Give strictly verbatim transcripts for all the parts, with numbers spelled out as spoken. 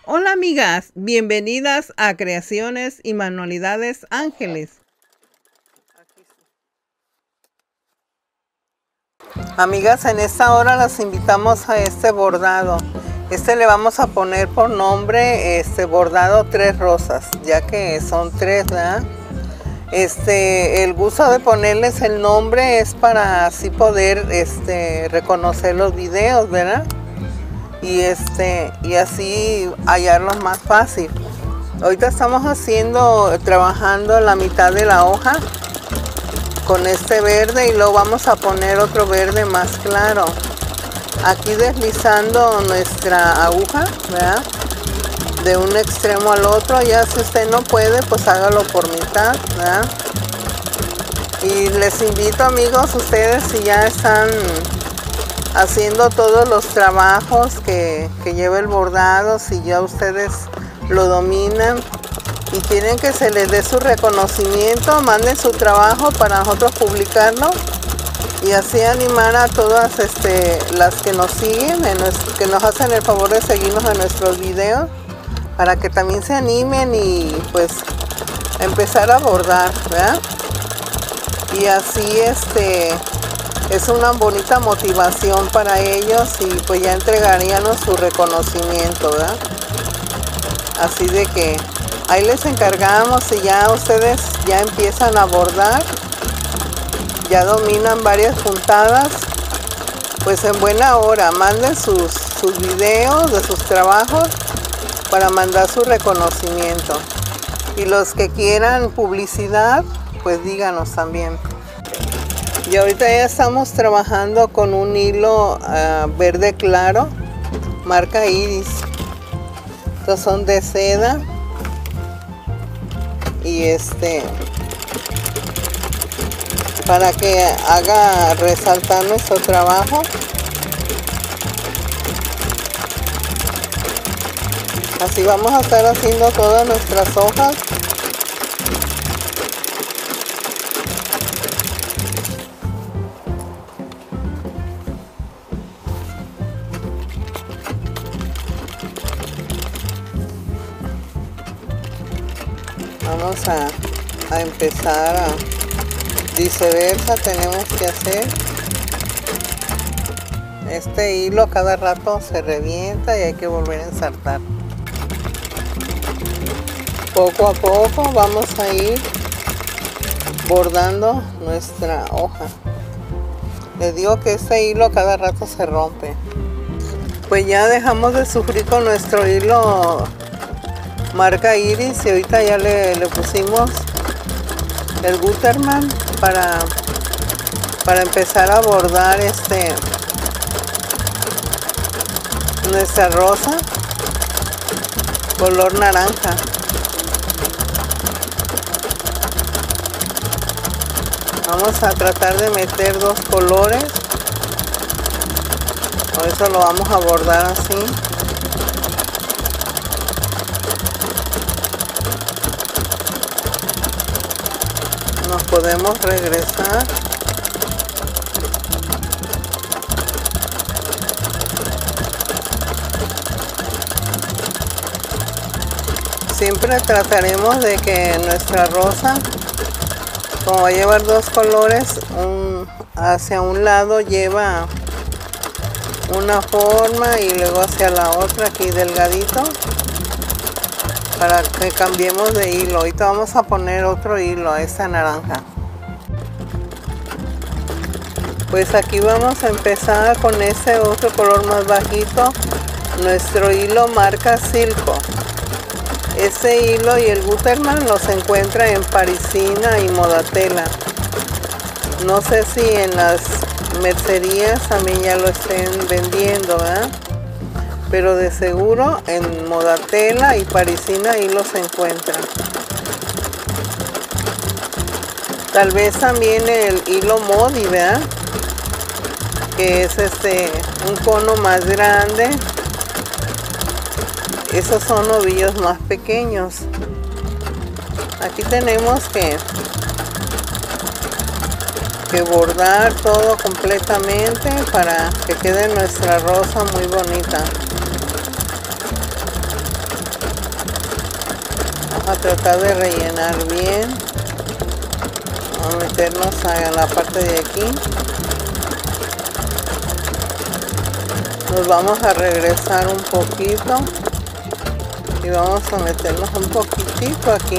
Hola amigas, bienvenidas a Creaciones y Manualidades Ángeles. Amigas, en esta hora las invitamos a este bordado. Este le vamos a poner por nombre este bordado Tres Rosas, ya que son tres, ¿verdad? Este, el gusto de ponerles el nombre es para así poder este, reconocer los videos, ¿verdad? Y, este, y así hallarlos más fácil. Ahorita estamos haciendo, trabajando la mitad de la hoja con este verde y luego vamos a poner otro verde más claro. Aquí deslizando nuestra aguja, ¿verdad? De un extremo al otro. Ya si usted no puede, pues hágalo por mitad, ¿verdad? Y les invito, amigos, ustedes si ya están haciendo todos los trabajos que, que lleva el bordado, si ya ustedes lo dominan y quieren que se les dé su reconocimiento, manden su trabajo para nosotros publicarlo y así animar a todas este, las que nos siguen, en nuestro, que nos hacen el favor de seguirnos en nuestros videos, para que también se animen y pues empezar a bordar, ¿verdad? Y así este es una bonita motivación para ellos y pues ya entregaríamos su reconocimiento, ¿verdad? Así de que ahí les encargamos, y ya ustedes ya empiezan a bordar, ya dominan varias puntadas, pues en buena hora manden sus, sus videos de sus trabajos para mandar su reconocimiento. Y los que quieran publicidad, pues díganos también. Y ahorita ya estamos trabajando con un hilo uh, verde claro, marca Iris. Estos son de seda. Y este, para que haga resaltar nuestro trabajo. Así vamos a estar haciendo todas nuestras hojas. Vamos a, a empezar a viceversa, tenemos que hacer. Este hilo cada rato se revienta y hay que volver a ensartar. Poco a poco vamos a ir bordando nuestra hoja. Les digo que este hilo cada rato se rompe. Pues ya dejamos de sufrir con nuestro hilo marca Iris y ahorita ya le, le pusimos el Gutermann para, para empezar a bordar este, nuestra rosa color naranja. Vamos a tratar de meter dos colores, por eso lo vamos a bordar así. Nos podemos regresar. Siempre trataremos de que nuestra rosa, como va a llevar dos colores, un, hacia un lado lleva una forma y luego hacia la otra aquí delgadito, para que cambiemos de hilo. Ahorita vamos a poner otro hilo a esta naranja. Pues aquí vamos a empezar con este otro color más bajito, nuestro hilo marca Silco. Este hilo y el Gutermann los encuentra en Parisina y Modatela. No sé si en las mercerías también ya lo estén vendiendo, ¿verdad? Pero de seguro en Modatela y Parisina ahí los encuentran. Tal vez también el hilo Modi, ¿verdad? Que es este un cono más grande. Esos son ovillos más pequeños. Aquí tenemos que, que bordar todo completamente para que quede nuestra rosa muy bonita. Vamos a tratar de rellenar bien. Vamos a meternos a la parte de aquí. Nos vamos a regresar un poquito y vamos a meternos un poquitito aquí.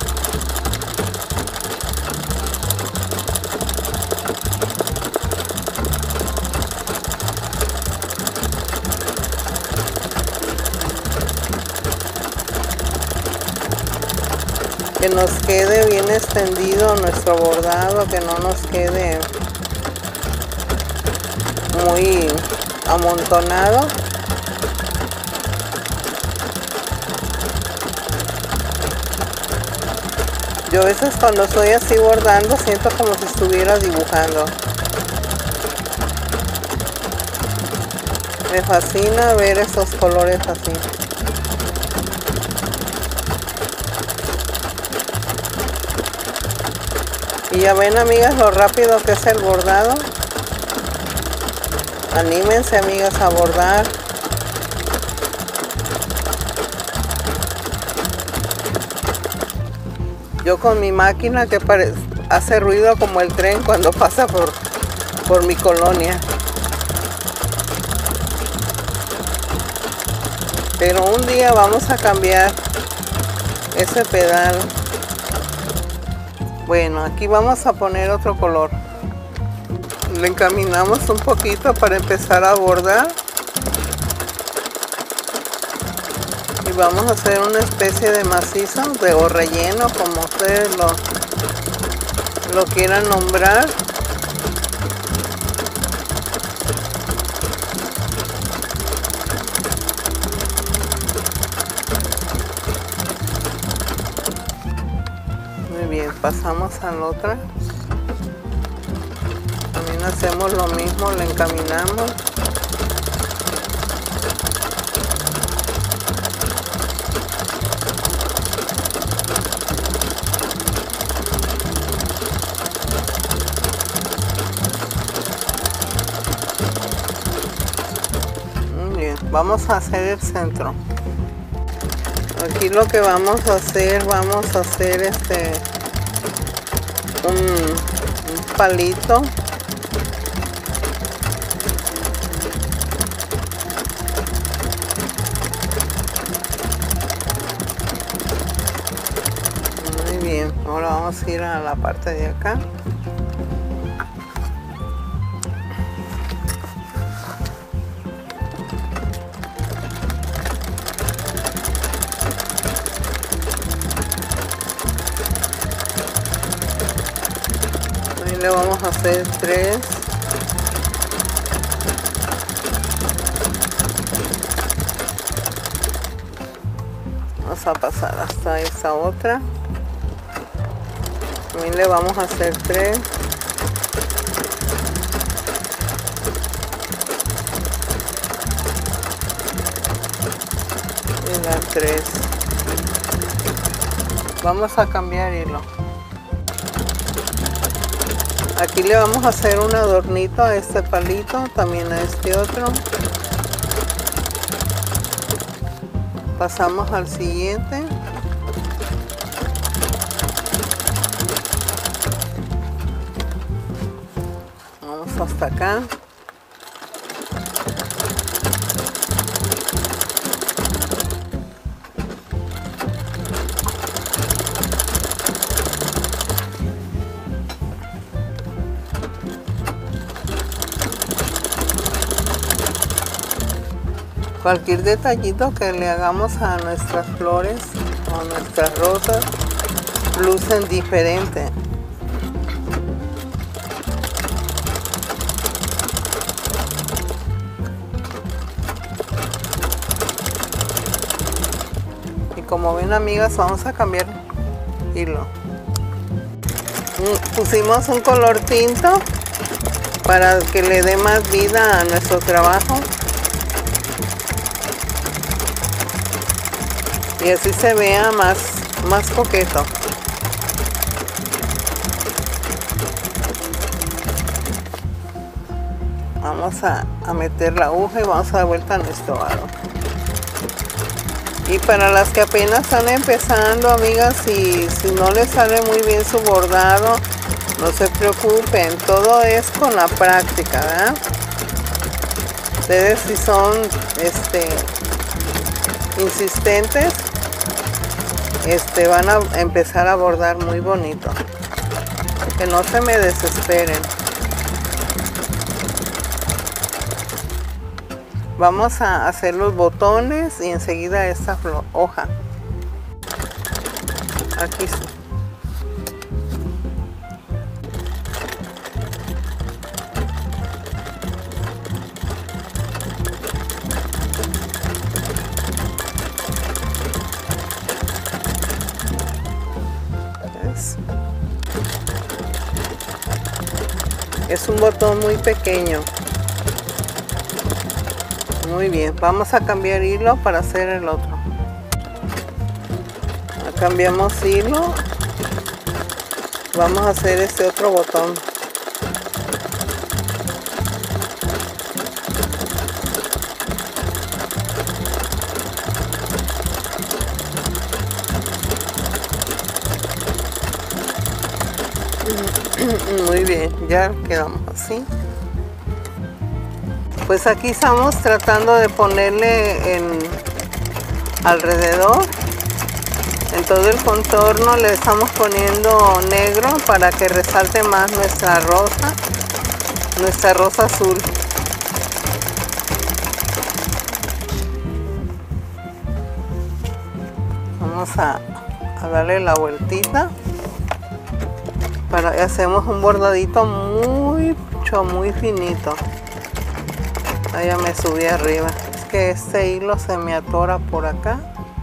Que nos quede bien extendido nuestro bordado, que no nos quede muy amontonado. Yo a veces cuando estoy así bordando siento como si estuviera dibujando. Me fascina ver esos colores así. Y ya ven, amigas, lo rápido que es el bordado. Anímense, amigas, a bordar. Yo con mi máquina que parece, hace ruido como el tren cuando pasa por, por mi colonia. Pero un día vamos a cambiar ese pedal. Bueno, aquí vamos a poner otro color. Le encaminamos un poquito para empezar a bordar. Y vamos a hacer una especie de macizo de, o relleno, como ustedes lo, lo quieran nombrar. Bien, pasamos a la otra. También hacemos lo mismo, le encaminamos. Muy bien, vamos a hacer el centro. Aquí lo que vamos a hacer, vamos a hacer este un, un palito. Muy bien, ahora vamos a ir a la parte de acá. Le vamos a hacer tres. Vamos a pasar hasta esa otra. También le vamos a hacer tres. Y la tres. Vamos a cambiar hilo. Aquí le vamos a hacer un adornito a este palito, también a este otro. Pasamos al siguiente. Vamos hasta acá. Cualquier detallito que le hagamos a nuestras flores o nuestras rosas lucen diferente. Y como ven, amigas, vamos a cambiar hilo. Pusimos un color tinto para que le dé más vida a nuestro trabajo. Y así se vea más, más coqueto. Vamos a, a meter la aguja y vamos a dar vuelta a nuestro aro. Y para las que apenas están empezando, amigas, y si no les sale muy bien su bordado, no se preocupen, todo es con la práctica, ¿verdad? Ustedes si son este, insistentes, este, van a empezar a bordar muy bonito. Que no se me desesperen. Vamos a hacer los botones y enseguida esta hoja. Aquí sí. Es un botón muy pequeño. Muy bien, vamos a cambiar hilo para hacer el otro. Cambiamos hilo. Vamos a hacer este otro botón. Muy bien, ya quedamos así. Pues aquí estamos tratando de ponerle en alrededor, en todo el contorno le estamos poniendo negro para que resalte más nuestra rosa, nuestra rosa azul. Vamos a, a darle la vueltita. Para, hacemos un bordadito muy, muy finito. Ahí ya me subí arriba. Es que este hilo se me atora por acá.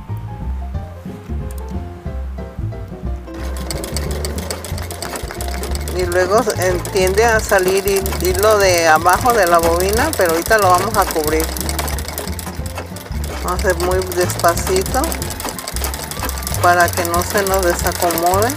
Y luego tiende a salir hilo de abajo de la bobina, pero ahorita lo vamos a cubrir. Vamos a hacer muy despacito para que no se nos desacomode.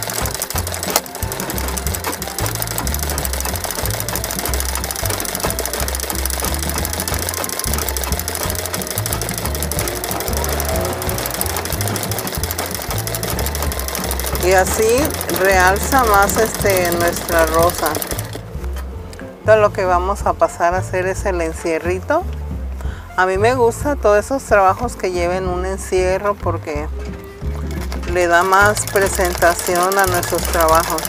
Y así realza más este, nuestra rosa. Entonces lo que vamos a pasar a hacer es el encierrito. A mí me gusta todos esos trabajos que lleven un encierro porque le da más presentación a nuestros trabajos.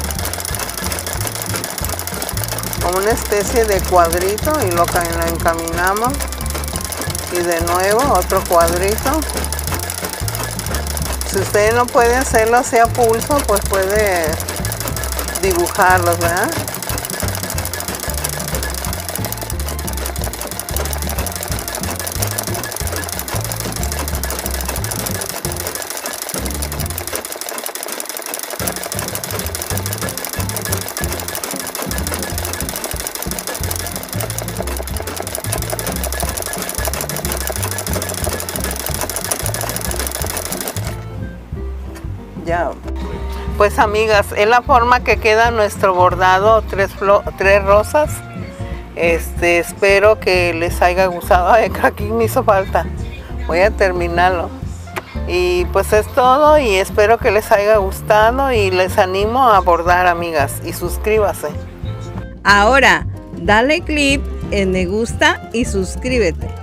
Como una especie de cuadrito y lo encaminamos. Y de nuevo otro cuadrito. Si usted no puede hacerlo así a pulso, pues puede dibujarlos, ¿verdad? Ya. Pues amigas, es la forma que queda nuestro bordado tres, tres rosas. Este, espero que les haya gustado. Ay, aquí me hizo falta. Voy a terminarlo. Y pues es todo y espero que les haya gustado y les animo a bordar, amigas, y suscríbase. Ahora, dale clic en me gusta y suscríbete.